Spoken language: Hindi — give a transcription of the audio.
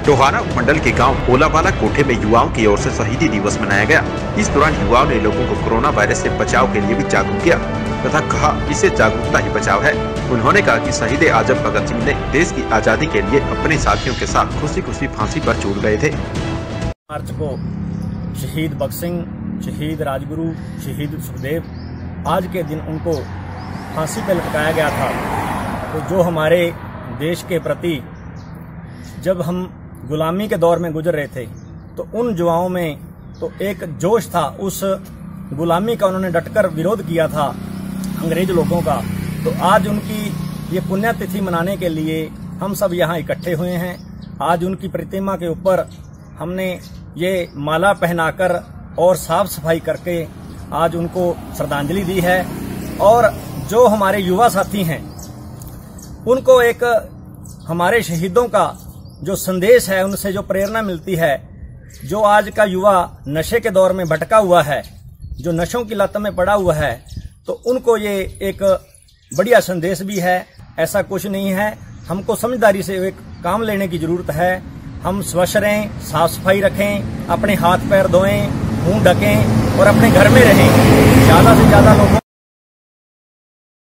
टोहाना उपमंडल के गांव ओलावाला कोठे में युवाओं की ओर से शहीदी दिवस मनाया गया। इस दौरान युवाओं ने लोगों को कोरोना वायरस से बचाव के लिए भी जागरूक किया तथा कहा इससे जागरूकता ही बचाव है। उन्होंने कहा कि शहीद आजम भगत सिंह ने देश की आजादी के लिए अपने साथियों के साथ खुशी खुशी फांसी पर चढ़ गए थे। मार्च को शहीद भगत सिंह, शहीद राजगुरु, शहीद सुखदेव, आज के दिन उनको फांसी पर लटकाया गया था। तो जो हमारे देश के प्रति जब हम गुलामी के दौर में गुजर रहे थे तो उन युवाओं में तो एक जोश था, उस गुलामी का उन्होंने डटकर विरोध किया था अंग्रेज लोगों का। तो आज उनकी ये पुण्यतिथि मनाने के लिए हम सब यहाँ इकट्ठे हुए हैं। आज उनकी प्रतिमा के ऊपर हमने ये माला पहनाकर और साफ सफाई करके आज उनको श्रद्धांजलि दी है। और जो हमारे युवा साथी हैं उनको एक हमारे शहीदों का जो संदेश है, उनसे जो प्रेरणा मिलती है, जो आज का युवा नशे के दौर में भटका हुआ है, जो नशों की लत में पड़ा हुआ है, तो उनको ये एक बढ़िया संदेश भी है। ऐसा कुछ नहीं है, हमको समझदारी से एक काम लेने की जरूरत है। हम स्वच्छ रहें, साफ सफाई रखें, अपने हाथ पैर धोएं, मुंह ढकें और अपने घर में रहें। ज्यादा से ज्यादा लोगों